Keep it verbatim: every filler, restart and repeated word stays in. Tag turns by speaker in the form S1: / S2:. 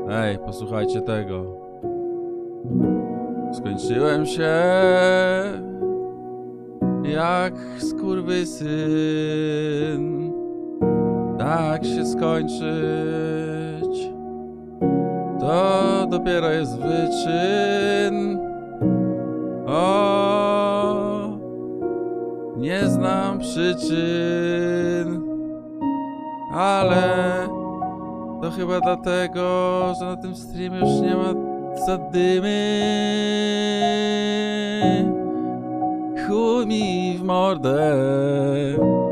S1: Ej, posłuchajcie tego. Skończyłem się jak skurwysyn. Tak się skończyć to dopiero jest wyczyn. O, nie znam przyczyn, ale to chyba dlatego, że na tym streamie już nie ma zadymy. Chuj mi w mordę.